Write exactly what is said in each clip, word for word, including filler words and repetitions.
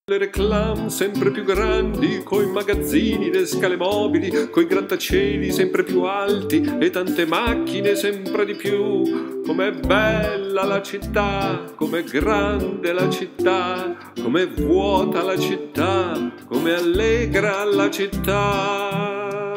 Le reclame sempre più grandi, coi magazzini, le scale mobili, coi grattacieli sempre più alti e tante macchine sempre di più. Com'è bella la città, com'è grande la città, com'è vuota la città, com'è allegra la città.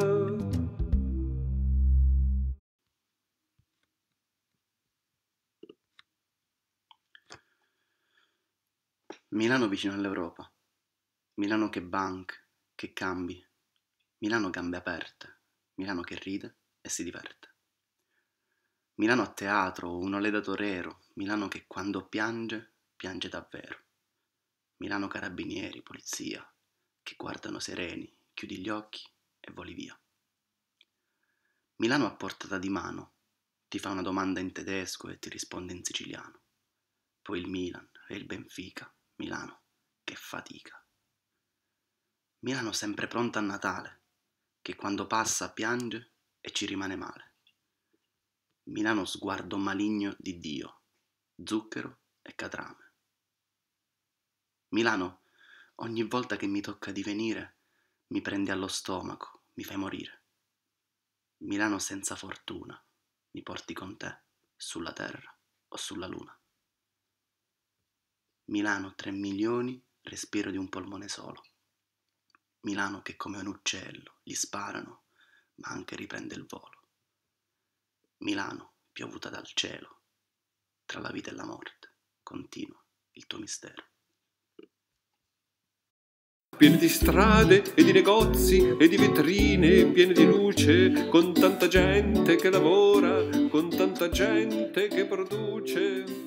Milano vicino all'Europa, Milano che banche, che cambi, Milano gambe aperte, Milano che ride e si diverte. Milano a teatro, un olè da torero, Milano che quando piange, piange davvero. Milano carabinieri, polizia, che guardano sereni, chiudi gli occhi e voli via. Milano a portata di mano, ti fa una domanda in tedesco e ti risponde in siciliano. Poi il Milan e il Benfica. Milano, che fatica. Milano sempre pronta a Natale, che quando passa piange e ci rimane male. Milano sguardo maligno di Dio, zucchero e catrame. Milano, ogni volta che mi tocca di venire, mi prendi allo stomaco, mi fai morire. Milano senza fortuna, mi porti con te, sulla terra o sulla luna. Milano tre milioni, respiro di un polmone solo. Milano che come un uccello gli sparano, ma anche riprende il volo. Milano piovuta dal cielo, tra la vita e la morte, continua il tuo mistero. Piene di strade e di negozi e di vetrine, piene di luce, con tanta gente che lavora, con tanta gente che produce.